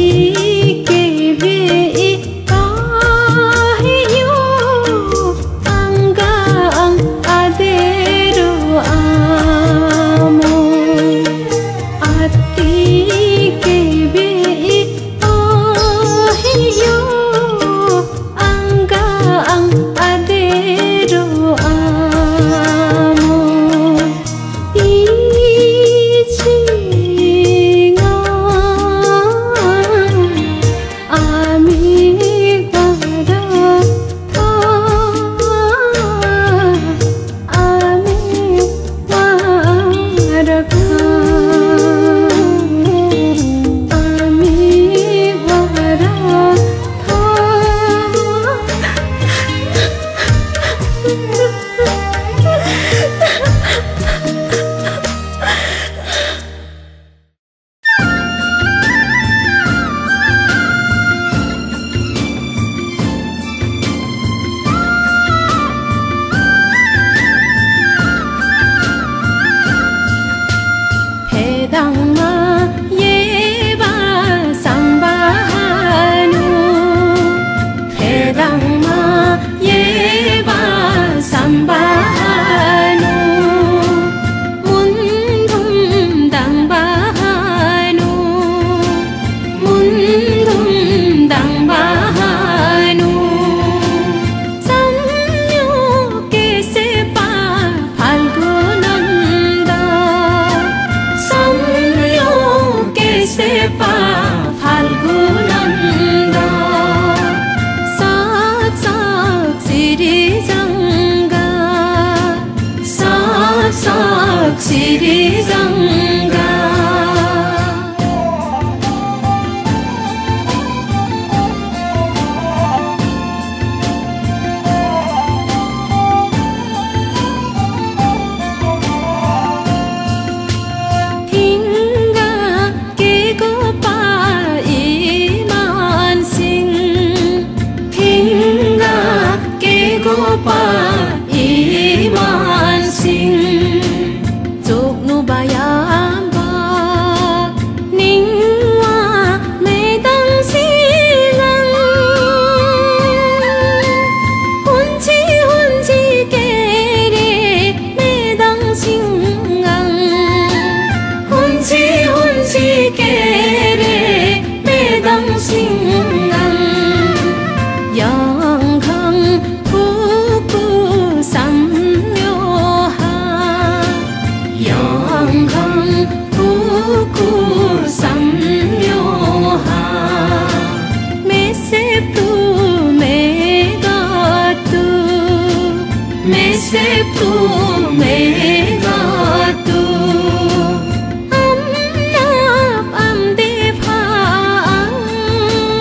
Hãy subscribe cho kênh Ghiền Mì Gõ để không bỏ lỡ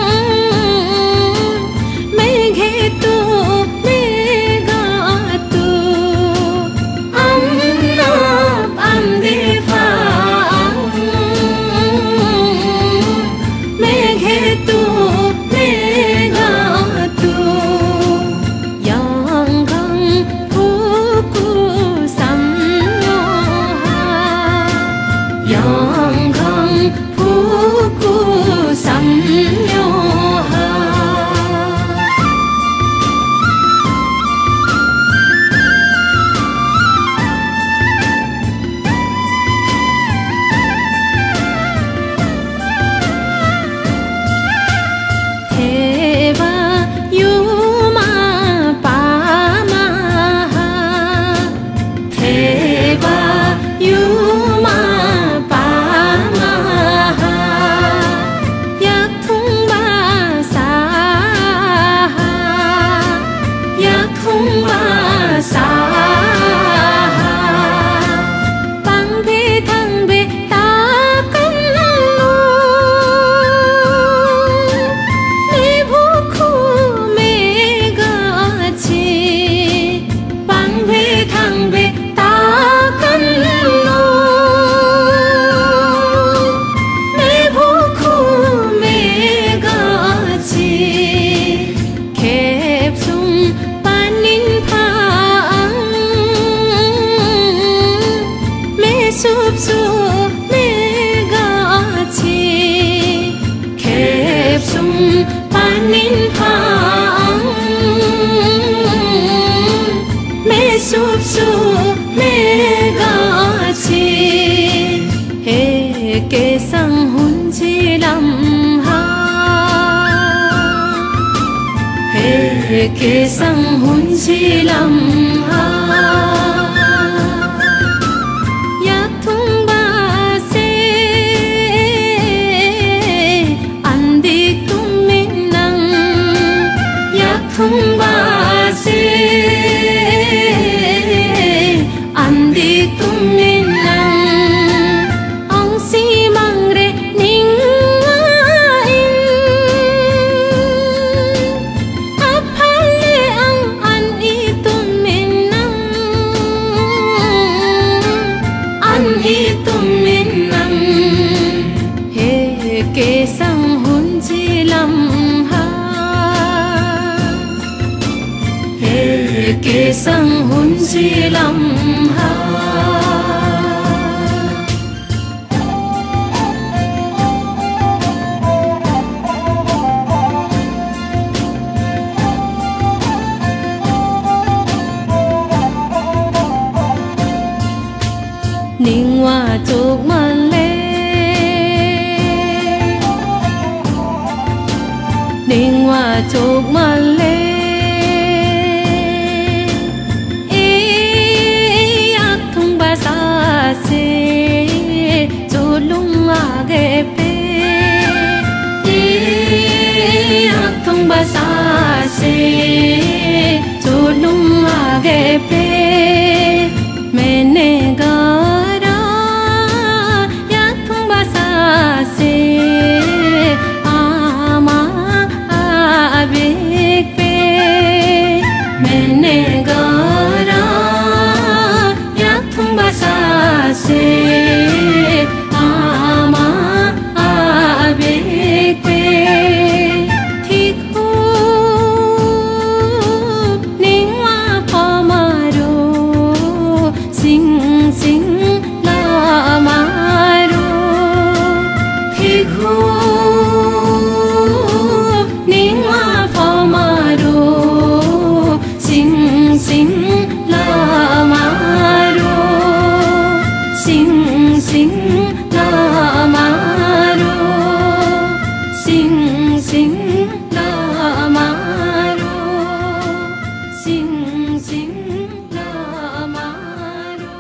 paninhang me sup su me gachi he ke sang hun chi lam ha he ke sang hun chi lam ha thung ba se andi tum min nang ong si mang re ning in aphale ang an I tum min nang an I tum min nang he ke sang hun chi lam ke sang hun chi lam ha ning wa chok man le ning wa chok man le se cho lung age pe thong ba sa se cho lung age pe maine gara ya thong ba sa se ama abe pe maine gara ya thong ba sa se ama abe pe thik ho ning wa pa maro sing sing la maro thik ho ning wa pa maro sing sing la maro sing sing la maro sing sing la maro sing sing la maro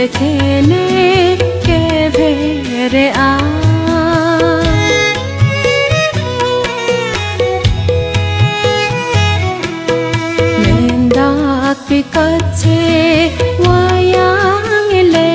से खेने के भेरे आ mendak pikace wayang le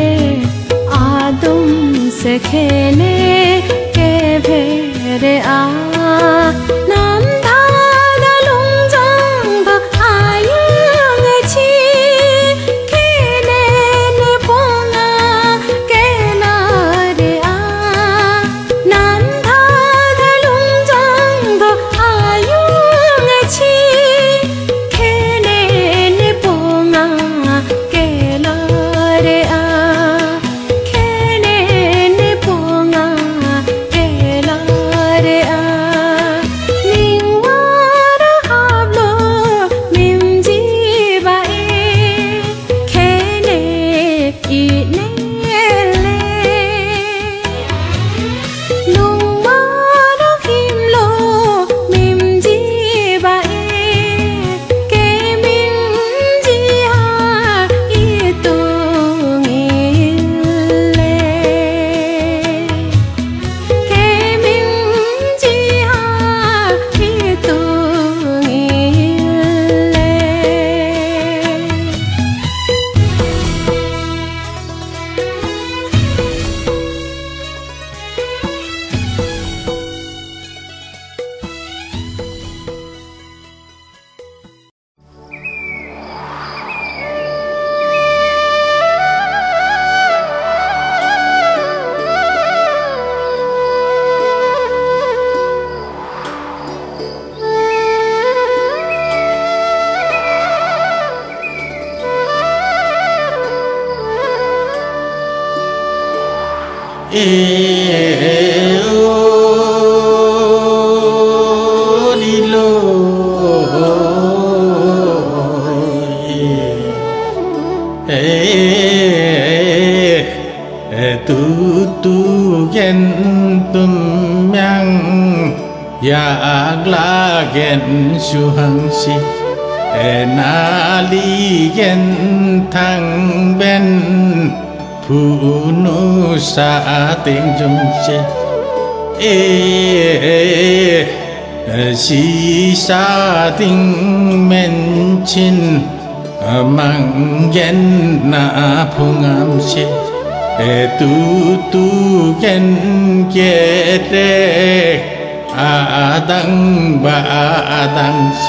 adum se khene ke bhere a nam tha da lung jang ba ayang chi khene ne ponga ke na re a nam tha da lung jang ba ayang chi suhangsi naligen thang ben phụ nữ sa tiếng dung che si sa tiếng men chin mang gen na phung am che tu gen ke re adang ba adang si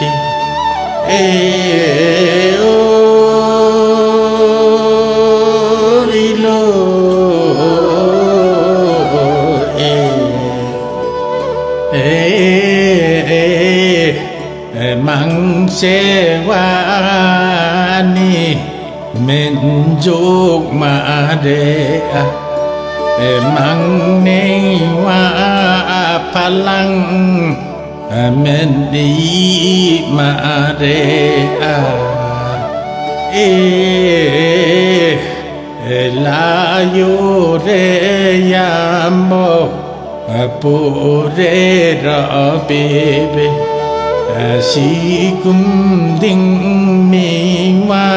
rilo mang se wa ni men jok ma de mang ne wa palang men di ma re a la yo re ya mo po re ra be be si kum ding mi wa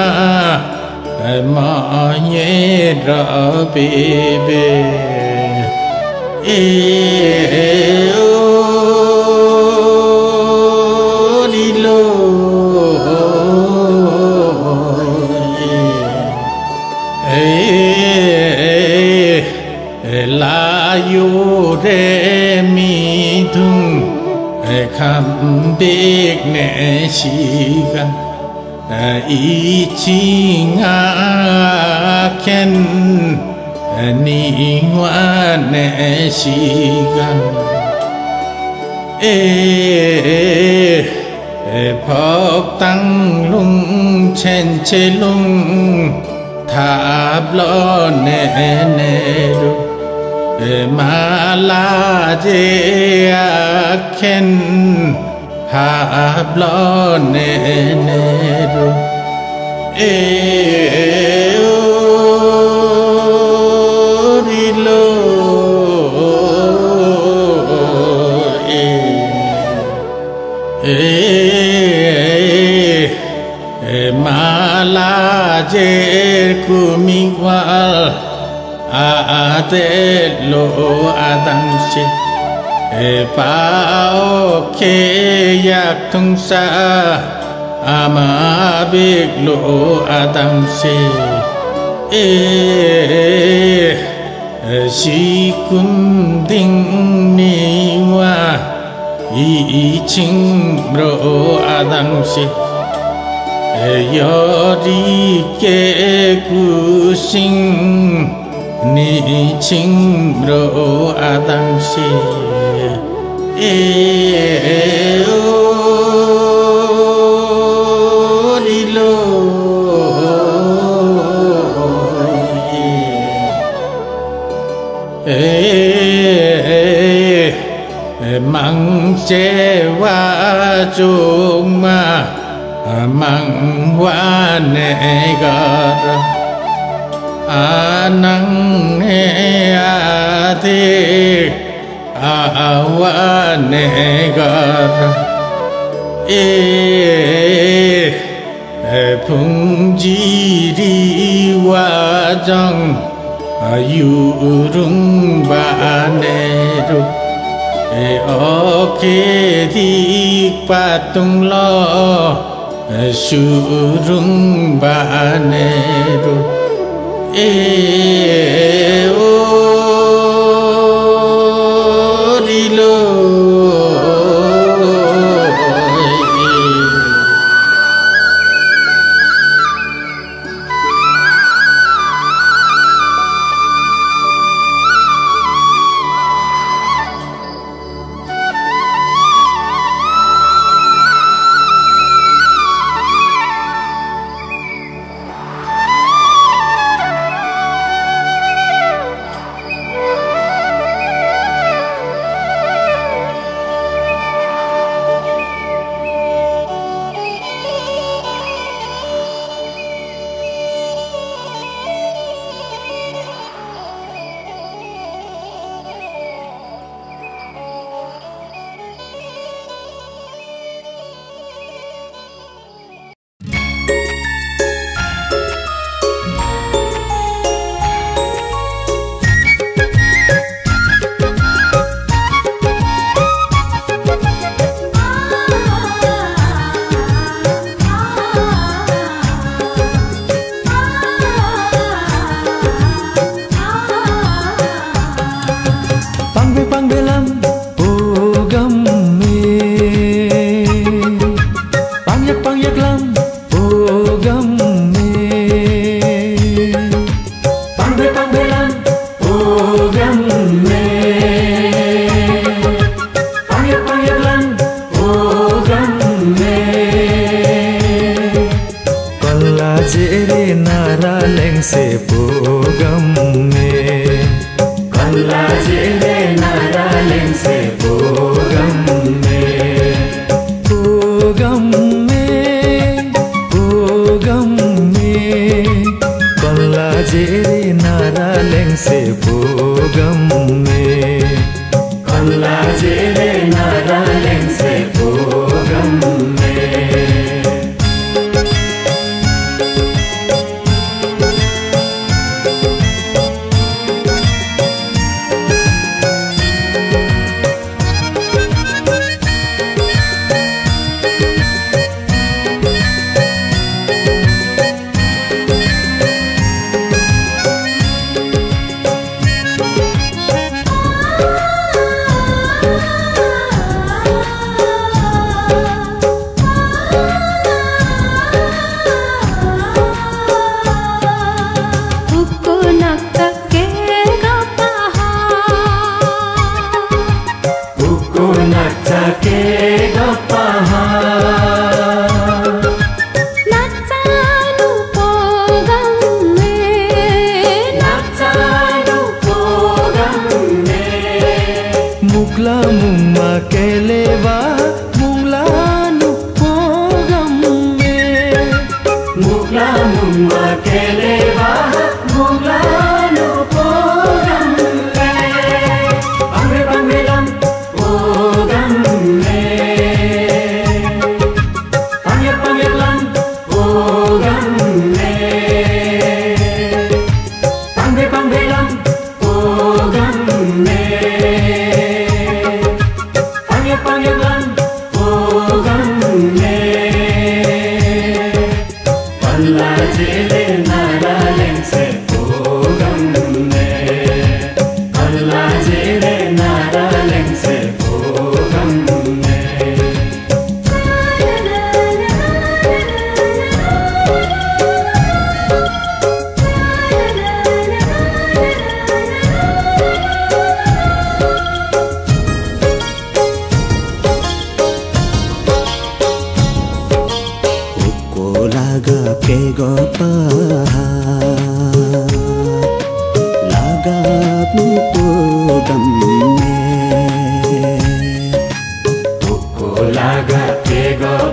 ma ye ra be be la yo re mi thung kham bek ne shi gan i chi nga ken ni wa ne shi gan phok tăng lung chen che lung tháp lo ne ne ru ma la je ken tháp lo ne ne ru ri lo ma la je kumigwal ate lo adangsi pao ke yak tung sa amabik lo adangsi si kum ding ni wa i ching ro adangsi yori ke kusing ni ching ro adangsi lilo mang che wa chung ma mang wa ne gar anang ne ati awa ne gar phung ji ri wa jang yu rung ba ne ru oke di patung lo surung baneru lilo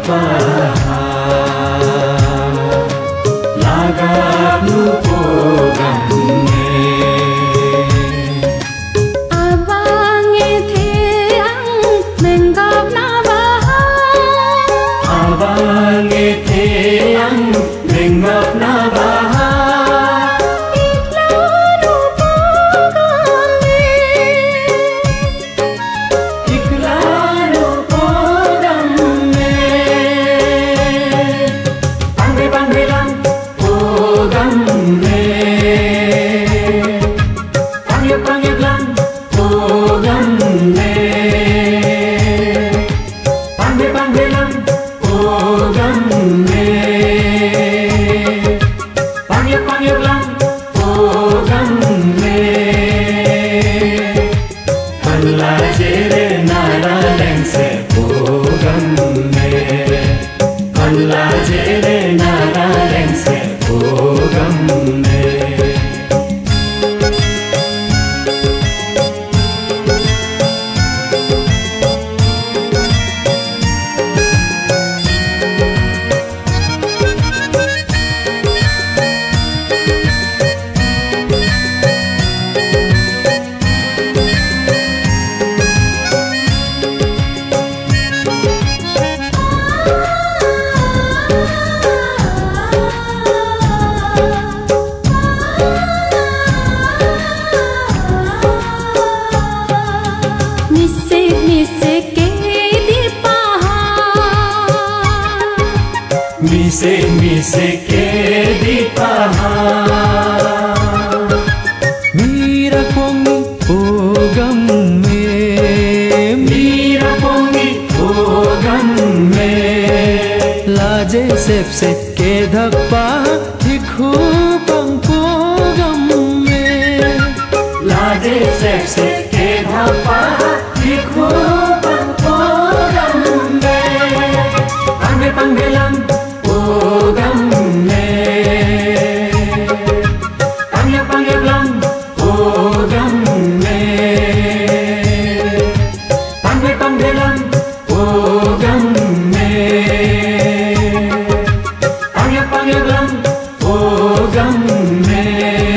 Lagapnu pogamne Abange theang menggap na baha Abange theang menggap na baha Iklanu pogamne Iklanu pogamne Pangge lang pogamne Pangge lang pogamne Pangge lang pogamne Pangge lang pogamne Kalla jere nara lengse pogamne Kalla jere nara lengse pogamne Mise ke di paha Mira pongi pogam me Mira pongi pogam me Laje sepse ke dhakpa dikhu pang pogam me Laje sepse ke dhakpa dikhu pang pogam me Pangge lang pogamne Pangge lang pogamne Pangge lang pogamne Pangge lang pogamne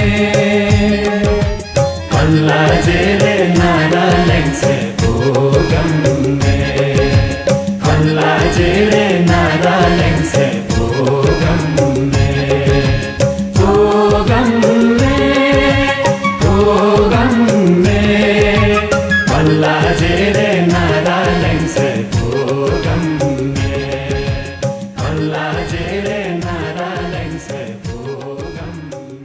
Kalla jere nara lengse pogamne Kalla jere nara lengse pogamne pogamne pogamne Kalla jere nara lengse pogamne Kalla jere nara lengse pogamne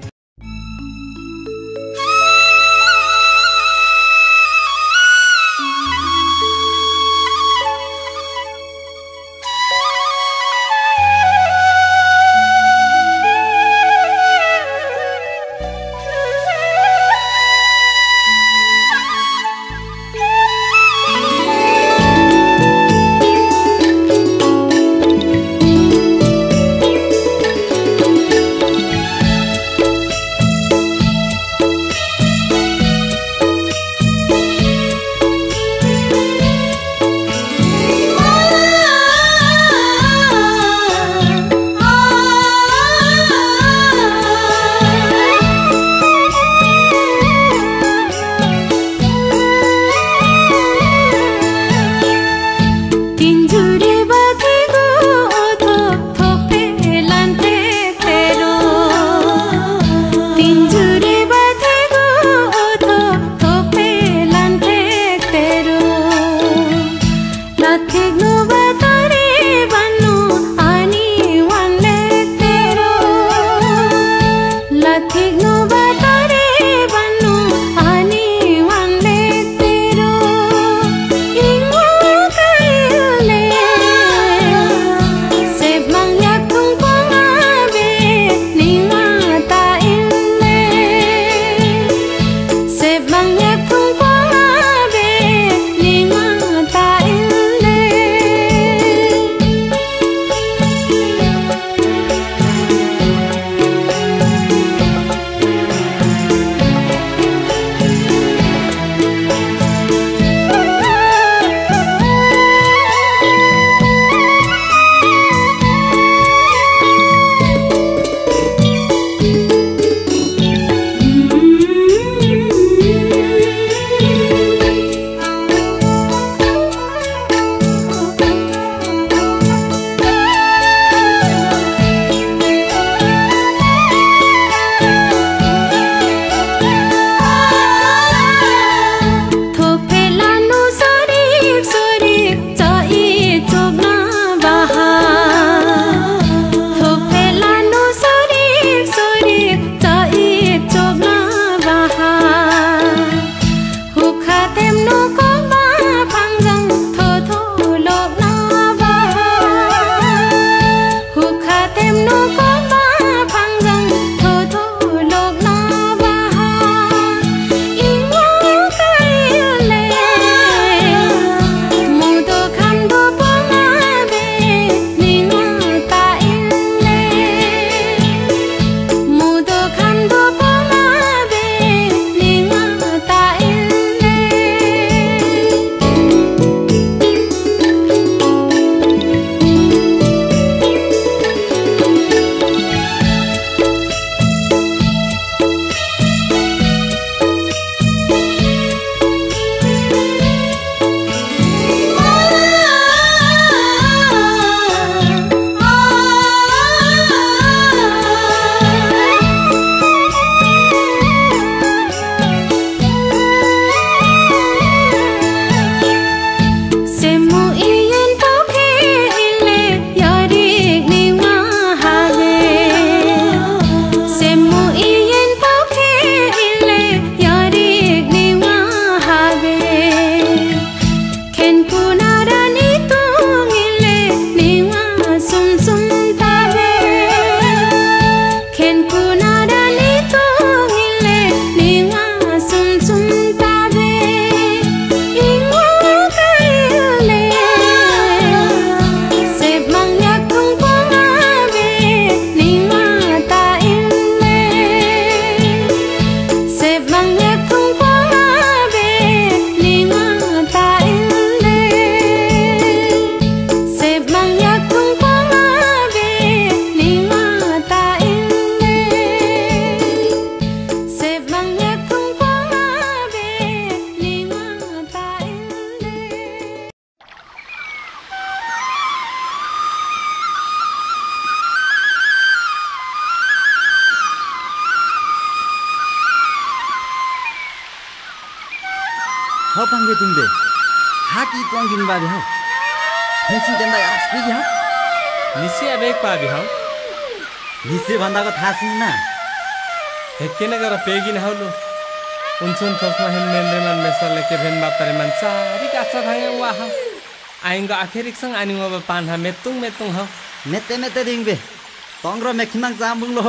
pange tumbe haki tuangin babi hau फेसी देंदा यार स्पीड हा निसे अबेक पाबी हौ निसे भन्दाको थाहा छैन हेक्के न गर पेगिन हौलो उनसुन थसमा हेन मेन्रे मन मेसले के भेन बापरे मन चारी काचा भागे वा हौ आइंग आखेरिक संग आनिङ अब पान हा मेतुङ हौ मेते दिङबे तंग्र मेखिमाङ जामुङ लो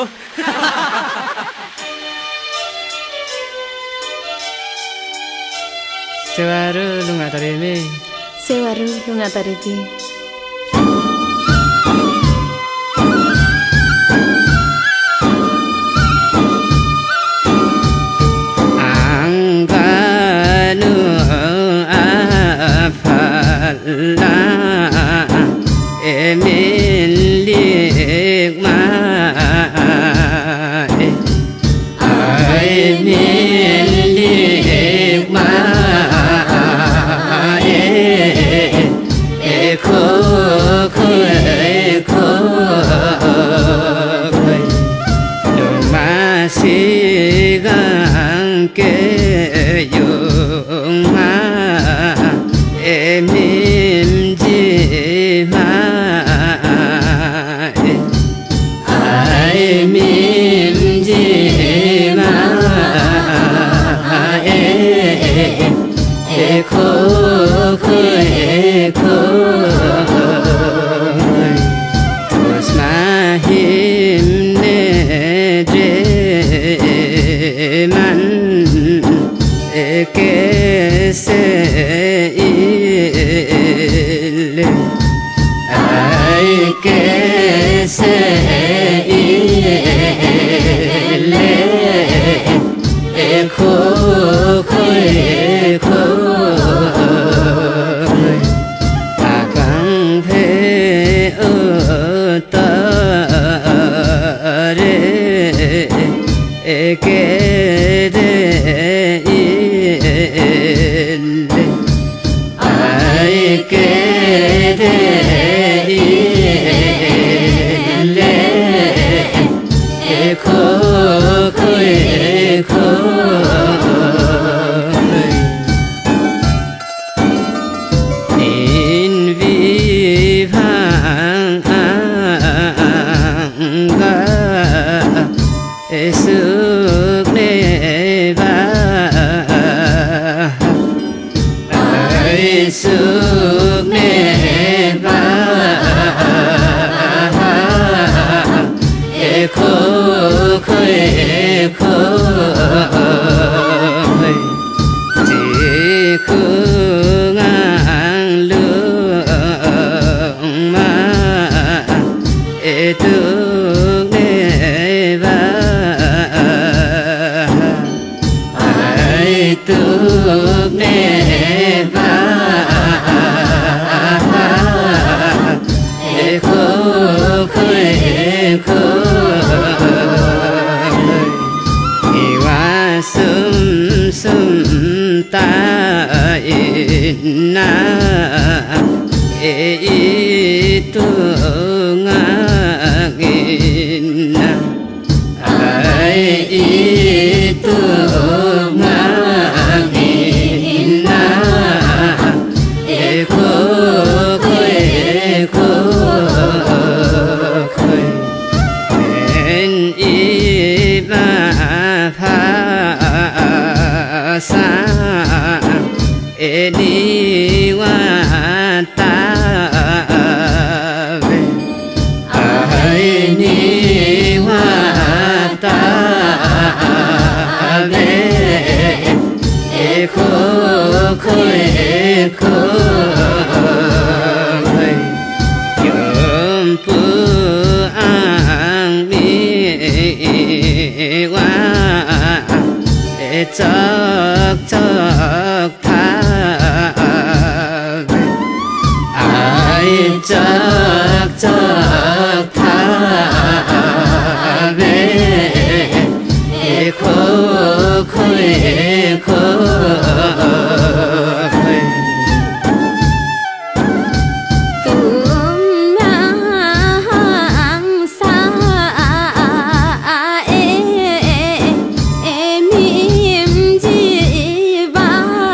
सेवारु लुङा तरेमे Sewaru lunga tarebi Angganu afalla emilik mai emilik mai sigang ke yung ma emim ji ma emim ji ma ko tos mahim ne man कैसे इले आई कैसे इले खो आकां भे उतारे के na itu ngagina ai itu ngagina eko en iba pha sa eni wa ta ve ai ni wa ta ve eko yom pu ang mi wa chok tha ai chok tha ve kho Em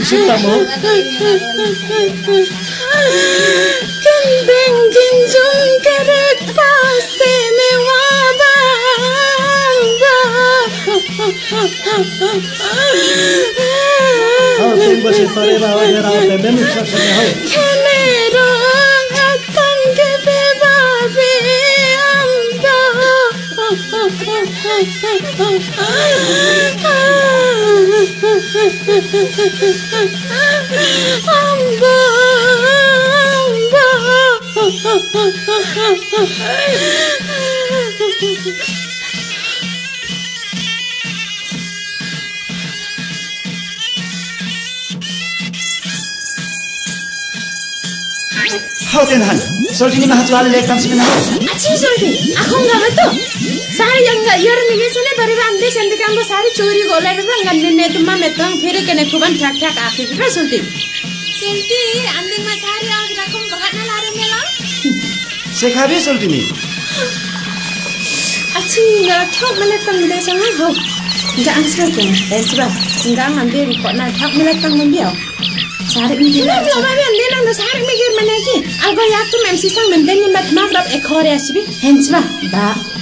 Sitamu. Kendeng jinjung kerek pase mewabang. Hau tumbo se pareva ora bebe mi sa se hau. Kenero atang ke bebabe amba. Amba. Hau tenhan. Soldini mahatwale lekam sibina. Achi soldi. Akong gawe to. Sari yang yer ni sene bari bande sende kambo sari chori gola re bang ne tumma metang fere kene kuban thak thak akhi ra soldi. Selti anding ma sari ag rakum bahat na lare mela. Sekhabe soldini. Achi na thak mele tang de sang ho. Jangan sebab dan sebab enggak ngambil kok na thak mele tang ngambil. Sari mikir lah babi ande nang sari mikir mana ki. Algo ya tu memsi sang menden ni mat magrab ekhore asibi. Hensba ba